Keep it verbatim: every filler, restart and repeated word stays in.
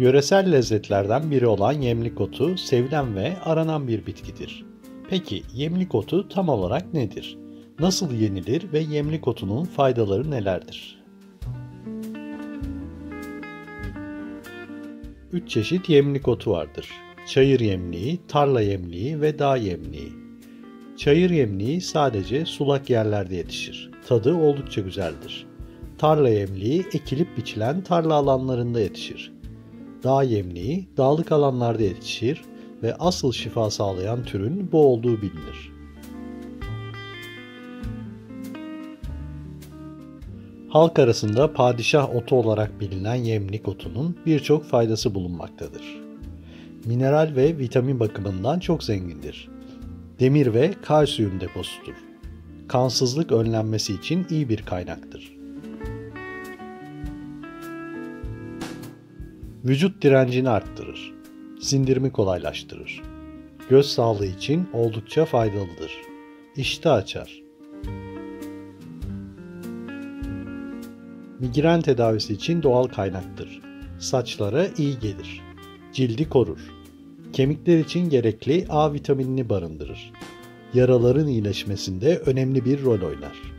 Yöresel lezzetlerden biri olan yemlik otu sevilen ve aranan bir bitkidir. Peki yemlik otu tam olarak nedir? Nasıl yenilir ve yemlik otunun faydaları nelerdir? Üç çeşit yemlik otu vardır. Çayır yemliği, tarla yemliği ve dağ yemliği. Çayır yemliği sadece sulak yerlerde yetişir. Tadı oldukça güzeldir. Tarla yemliği ekilip biçilen tarla alanlarında yetişir. Dağ yemliği dağlık alanlarda yetişir ve asıl şifa sağlayan türün bu olduğu bilinir. Halk arasında padişah otu olarak bilinen yemlik otunun birçok faydası bulunmaktadır. Mineral ve vitamin bakımından çok zengindir. Demir ve kalsiyum deposudur. Kansızlık önlenmesi için iyi bir kaynaktır. Vücut direncini arttırır. Sindirimi kolaylaştırır. Göz sağlığı için oldukça faydalıdır. İştah açar. Migren tedavisi için doğal kaynaktır. Saçlara iyi gelir. Cildi korur. Kemikler için gerekli A vitaminini barındırır. Yaraların iyileşmesinde önemli bir rol oynar.